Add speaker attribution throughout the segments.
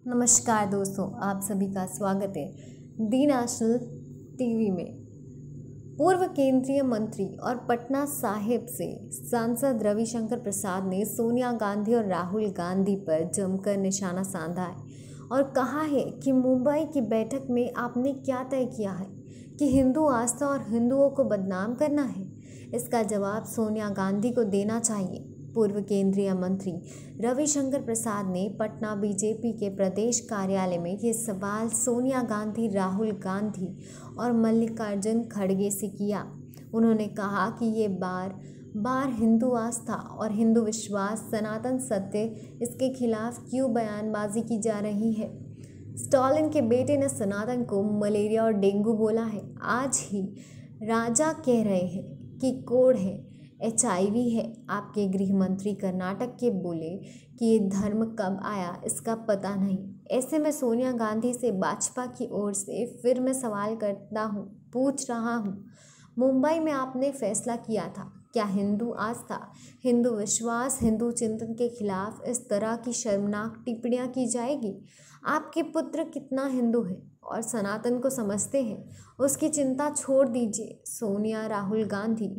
Speaker 1: नमस्कार दोस्तों, आप सभी का स्वागत है दी नेशनल टीवी में। पूर्व केंद्रीय मंत्री और पटना साहिब से सांसद रविशंकर प्रसाद ने सोनिया गांधी और राहुल गांधी पर जमकर निशाना साधा है और कहा है कि मुंबई की बैठक में आपने क्या तय किया है कि हिंदू आस्था और हिंदुओं को बदनाम करना है। इसका जवाब सोनिया गांधी को देना चाहिए। पूर्व केंद्रीय मंत्री रविशंकर प्रसाद ने पटना बीजेपी के प्रदेश कार्यालय में ये सवाल सोनिया गांधी, राहुल गांधी और मल्लिकार्जुन खड़गे से किया। उन्होंने कहा कि ये बार बार हिंदू आस्था और हिंदू विश्वास, सनातन सत्य, इसके खिलाफ क्यों बयानबाजी की जा रही है। स्टालिन के बेटे ने सनातन को मलेरिया और डेंगू बोला है। आज ही राजा कह रहे हैं कि कोढ़ है, HIV है। आपके गृह मंत्री कर्नाटक के बोले कि ये धर्म कब आया इसका पता नहीं। ऐसे में सोनिया गांधी से भाजपा की ओर से फिर मैं सवाल करता हूँ, पूछ रहा हूँ, मुंबई में आपने फैसला किया था, क्या हिंदू आस्था, हिंदू विश्वास, हिंदू चिंतन के खिलाफ इस तरह की शर्मनाक टिप्पणियाँ की जाएगी। आपके पुत्र कितना हिंदू है और सनातन को समझते हैं, उसकी चिंता छोड़ दीजिए। सोनिया, राहुल गांधी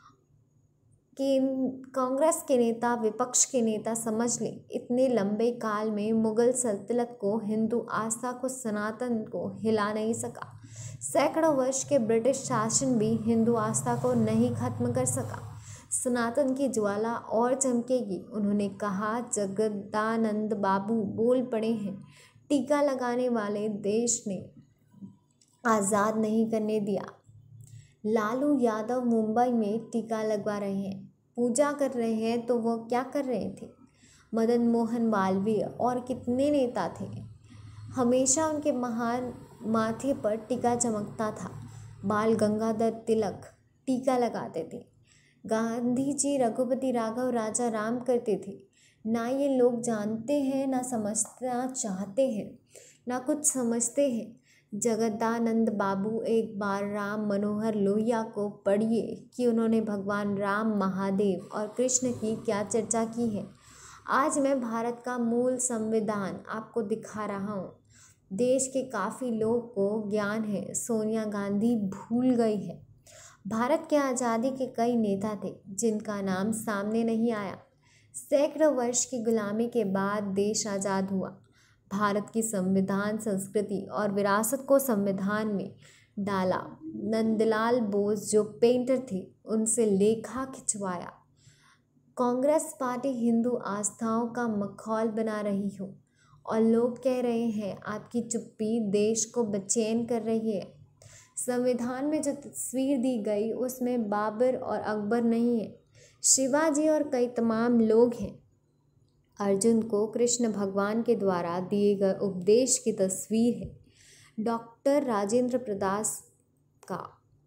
Speaker 1: कि कांग्रेस के नेता, विपक्ष के नेता समझ लें, इतने लंबे काल में मुगल सल्तनत को, हिंदू आस्था को, सनातन को हिला नहीं सका। सैकड़ों वर्ष के ब्रिटिश शासन भी हिंदू आस्था को नहीं खत्म कर सका। सनातन की ज्वाला और चमकेगी। उन्होंने कहा, जगदानंद बाबू बोल पड़े हैं, टीका लगाने वाले देश ने आज़ाद नहीं करने दिया। लालू यादव मुंबई में टीका लगवा रहे हैं, पूजा कर रहे हैं, तो वो क्या कर रहे थे। मदन मोहन मालवीय और कितने नेता थे, हमेशा उनके महान माथे पर टीका चमकता था। बाल गंगाधर तिलक टीका लगाते थे। गांधी जी रघुपति राघव राजा राम करते थे। ना ये लोग जानते हैं, ना समझना चाहते हैं, ना कुछ समझते हैं। जगदानंद बाबू, एक बार राम मनोहर लोहिया को पढ़िए कि उन्होंने भगवान राम, महादेव और कृष्ण की क्या चर्चा की है। आज मैं भारत का मूल संविधान आपको दिखा रहा हूँ। देश के काफ़ी लोग को ज्ञान है, सोनिया गांधी भूल गई है। भारत के आज़ादी के कई नेता थे जिनका नाम सामने नहीं आया। सैकड़ों वर्ष की गुलामी के बाद देश आज़ाद हुआ। भारत की संविधान, संस्कृति और विरासत को संविधान में डाला। नंदलाल बोस जो पेंटर थे, उनसे लेखा खिंचवाया। कांग्रेस पार्टी हिंदू आस्थाओं का मखौल बना रही हो और लोग कह रहे हैं आपकी चुप्पी देश को बेचैन कर रही है। संविधान में जो तस्वीर दी गई उसमें बाबर और अकबर नहीं है, शिवाजी और कई तमाम लोग हैं। अर्जुन को कृष्ण भगवान के द्वारा दिए गए उपदेश की तस्वीर है। डॉक्टर राजेंद्र प्रसाद का,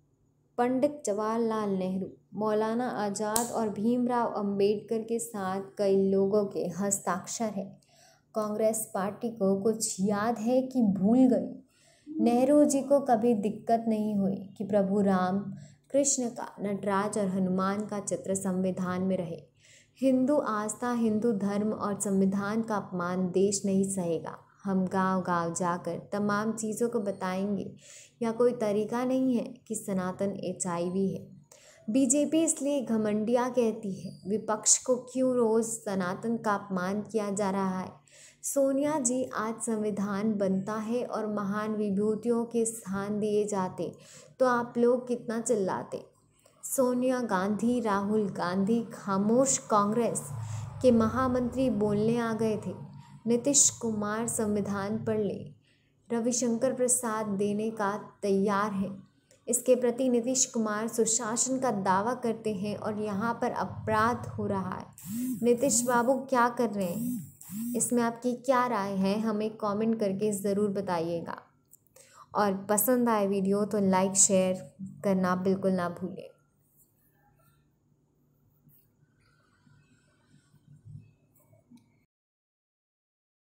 Speaker 1: पंडित जवाहरलाल नेहरू, मौलाना आज़ाद और भीमराव अंबेडकर के साथ कई लोगों के हस्ताक्षर है। कांग्रेस पार्टी को कुछ याद है कि भूल गई। नेहरू जी को कभी दिक्कत नहीं हुई कि प्रभु राम, कृष्ण का, नटराज और हनुमान का चित्र संविधान में रहे। हिंदू आस्था, हिंदू धर्म और संविधान का अपमान देश नहीं सहेगा। हम गांव-गांव जाकर तमाम चीज़ों को बताएंगे। या कोई तरीका नहीं है कि सनातन HIV है। बीजेपी इसलिए घमंडिया कहती है। विपक्ष को क्यों रोज़ सनातन का अपमान किया जा रहा है। सोनिया जी, आज संविधान बनता है और महान विभूतियों के स्थान दिए जाते तो आप लोग कितना चिल्लाते। सोनिया गांधी, राहुल गांधी खामोश कांग्रेस के महामंत्री बोलने आ गए थे। नीतीश कुमार संविधान पढ़ ले, रविशंकर प्रसाद देने का तैयार है। इसके प्रति नीतीश कुमार सुशासन का दावा करते हैं और यहाँ पर अपराध हो रहा है। नीतीश बाबू क्या कर रहे हैं, इसमें आपकी क्या राय है, हमें कमेंट करके ज़रूर बताइएगा। और पसंद आए वीडियो तो लाइक शेयर करना बिल्कुल ना भूलें।